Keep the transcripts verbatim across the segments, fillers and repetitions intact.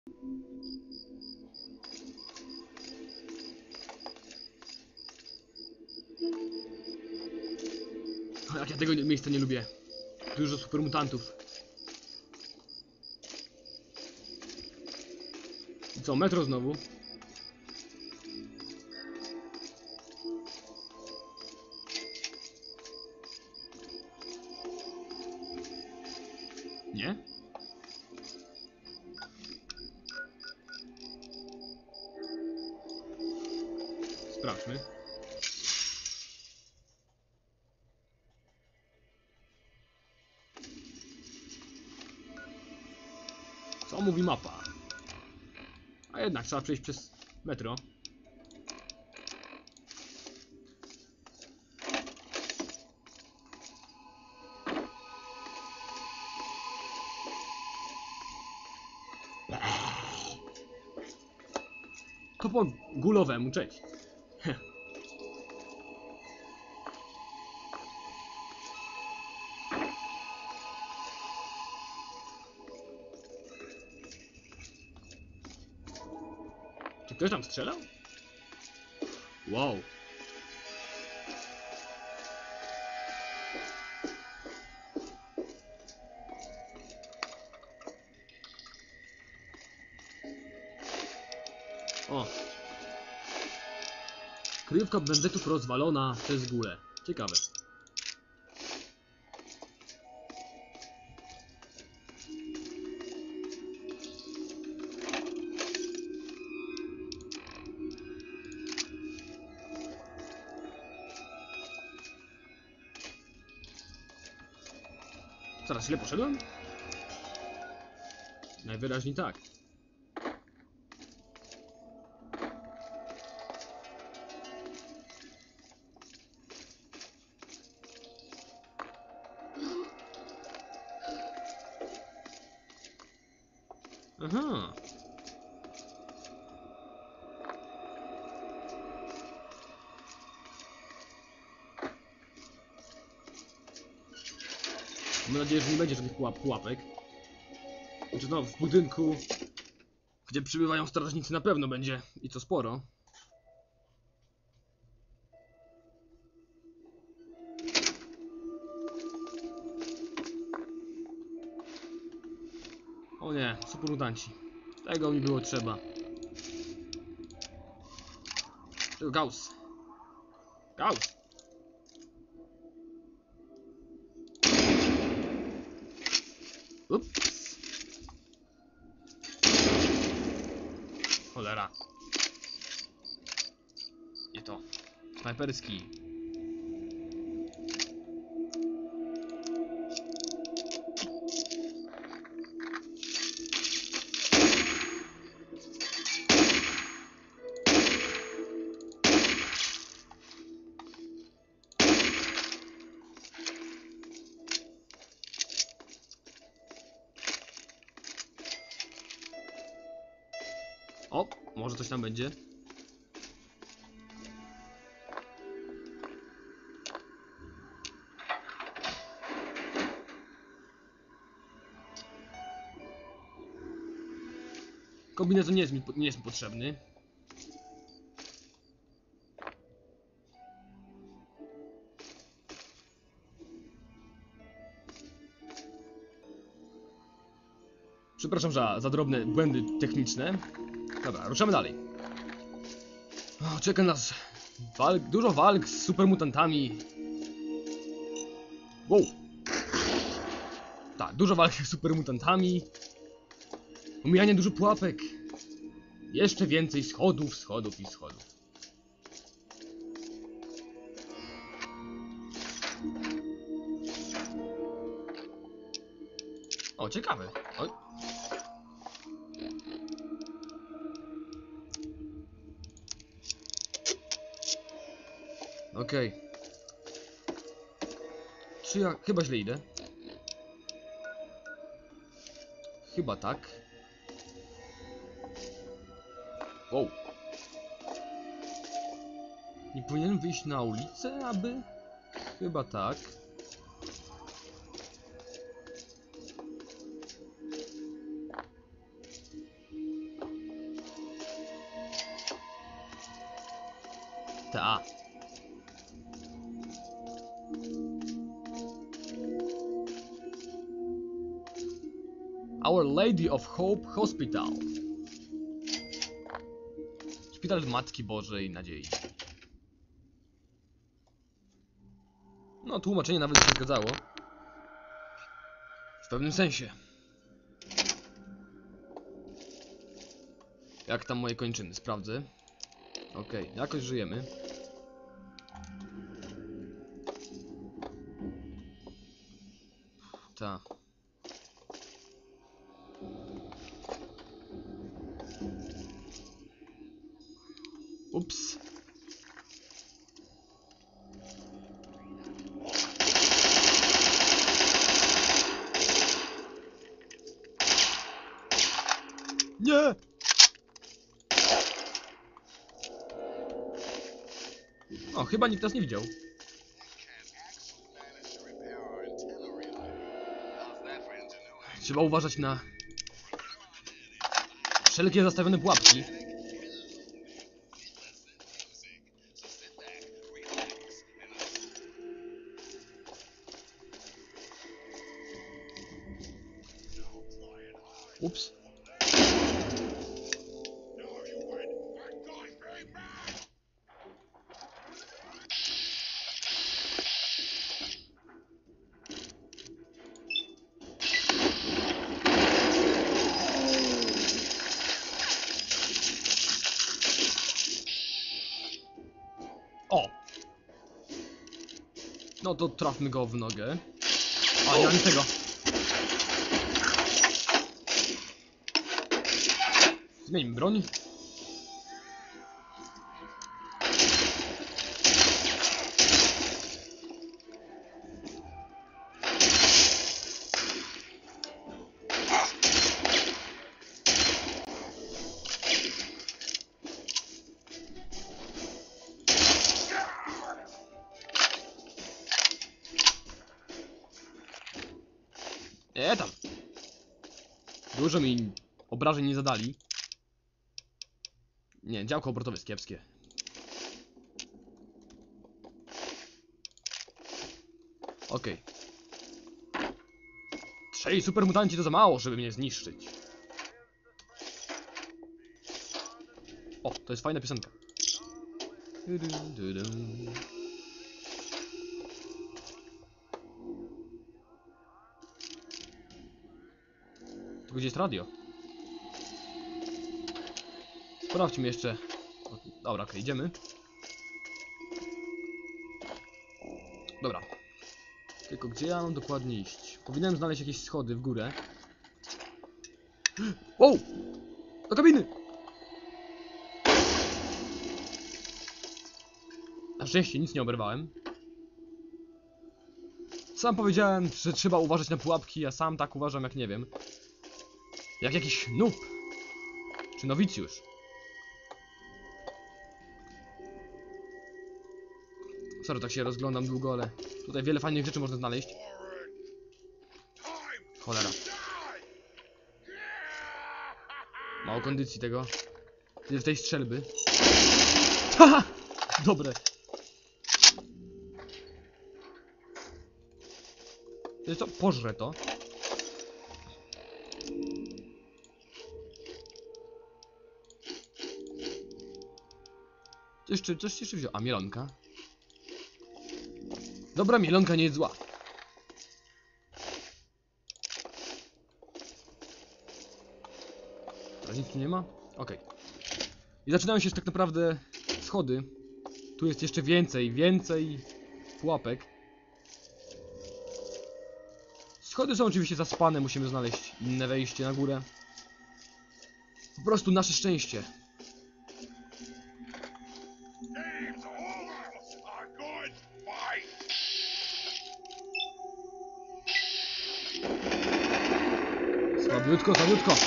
Jak ja tego miejsca nie lubię. Dużo super mutantów. I co, metro znowu? Nie? Sprawdźmy. Co mówi mapa? A jednak trzeba przejść przez metro. Kopo gulowemu, cześć. Czy ktoś tam strzelał? Wow. O. Kryjówka bandytów rozwalona przez górę. Ciekawe. Zaraz, źle poszedłem? Najwyraźniej tak. Aha. Mam nadzieję, że nie będzie żadnych pułap pułapek. Znaczy no, w budynku, gdzie przybywają strażnicy, na pewno będzie i co sporo. O nie, super mutanci. Tego mi było trzeba. Tego Gauss. Gauss. Ups. Cholera. Nie to. Snajperski. O, może coś tam będzie. Kombinezon nie jest mi, nie jest mi potrzebny. Przepraszam za, za drobne błędy techniczne. Dobra, ruszamy dalej. O, czeka nas walk, dużo walk z supermutantami. Wow. Tak, dużo walk z supermutantami. Omijanie dużo pułapek. Jeszcze więcej schodów, schodów i schodów. O, ciekawe. O. Okej. Okay. Czy ja... Chyba źle idę. Chyba tak. Wow. Nie powinienem wyjść na ulicę, aby... Chyba tak. T A. Our Lady of Hope Hospital. Szpital Matki Bożej Nadziei. No, tłumaczenie nawet się zgadzało. W pewnym sensie. Jak tam moje kończyny? Sprawdzę. Okej, okay, jakoś żyjemy. Ta. Ups. Nie! O, chyba nikt nas nie widział. Trzeba uważać na wszelkie zastawione pułapki. Ups. O! No to trafmy go w nogę. A, nie mam tego. Zmienimy broń. Nie tam. Dużo mi obrażeń nie zadali. Nie, działko obrotowe jest kiepskie. Okej. Okay. Trzej supermutanci to za mało, żeby mnie zniszczyć. O, to jest fajna piosenka. Tu gdzie jest radio? Sprawdźmy jeszcze. O, dobra, okej, okay, idziemy. Dobra. Tylko gdzie ja mam dokładnie iść? Powinienem znaleźć jakieś schody w górę. Wow! Do kabiny! Na szczęście nic nie oberwałem. Sam powiedziałem, że trzeba uważać na pułapki, ja sam tak uważam, jak nie wiem. Jak jakiś noob. Czy nowicjusz. Sorry, tak się rozglądam długo, ale tutaj wiele fajnych rzeczy można znaleźć. Cholera. Mało kondycji tego. Tyle tej strzelby. Haha! Dobre. Wiesz co? Pożrę to. Jeszcze, coś jeszcze wziął. A, mielonka. Dobra, mielonka nie jest zła. Teraz nic tu nie ma? Okej. Okay. I zaczynają się tak naprawdę schody. Tu jest jeszcze więcej, więcej pułapek. Schody są oczywiście zaspane, musimy znaleźć inne wejście na górę. Po prostu nasze szczęście. Słabiutko, słabiutko.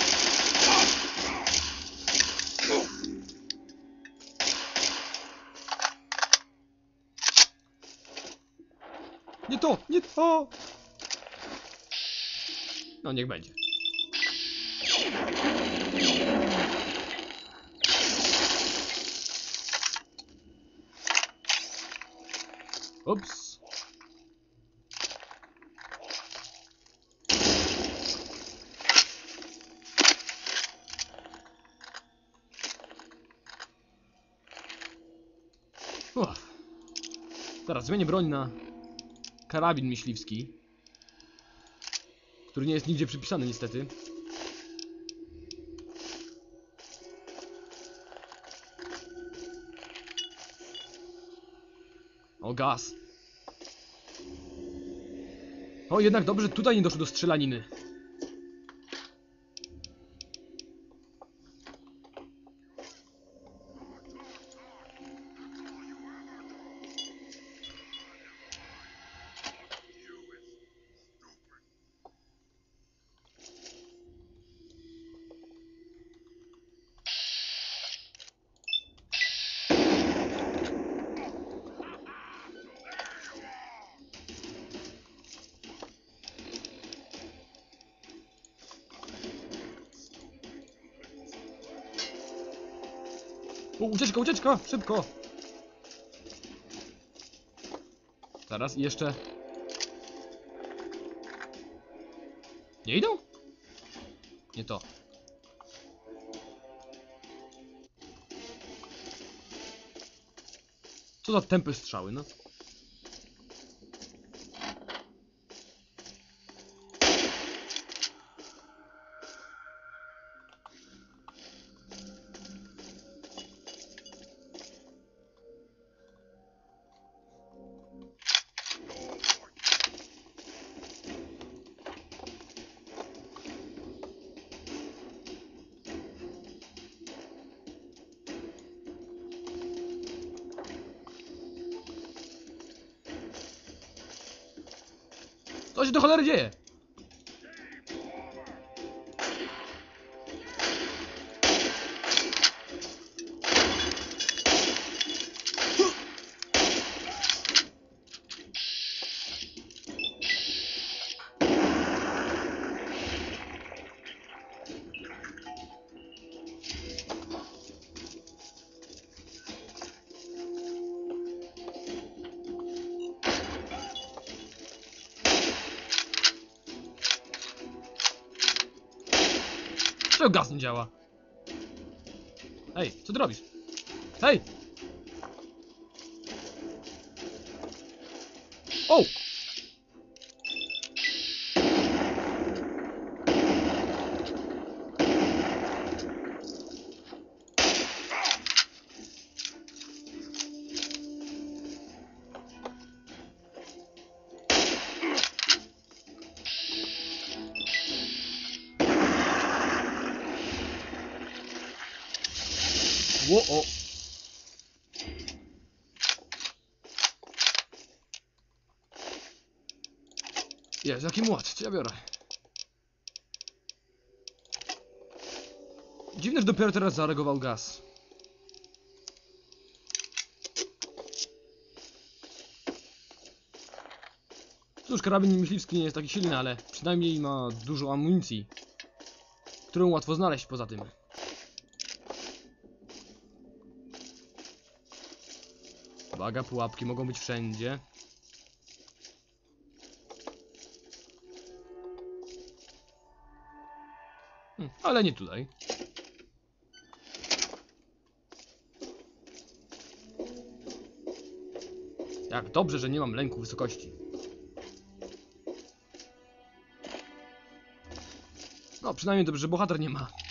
Nie to, nie to. No niech będzie. Ups. Uff. Teraz zmienię broń na karabin myśliwski, który nie jest nigdzie przypisany niestety. O, gaz. O, jednak dobrze, że tutaj nie doszło do strzelaniny. O, ucieczka, ucieczka! Szybko! Zaraz i jeszcze... Nie idą? Nie to. Co za tępe strzały, no? Co się do cholery dzieje? Czego gaz nie działa? Hej, co ty robisz? Hej! O! Ło, o! Jest, jaki młot, co ja biorę? Dziwne, że dopiero teraz zareagował gaz. Cóż, karabin myśliwski nie jest taki silny, ale przynajmniej ma dużo amunicji, którą łatwo znaleźć poza tym. Uwaga, pułapki mogą być wszędzie. Hm, ale nie tutaj. Jak dobrze, że nie mam lęku wysokości. No, przynajmniej dobrze, że bohater nie ma.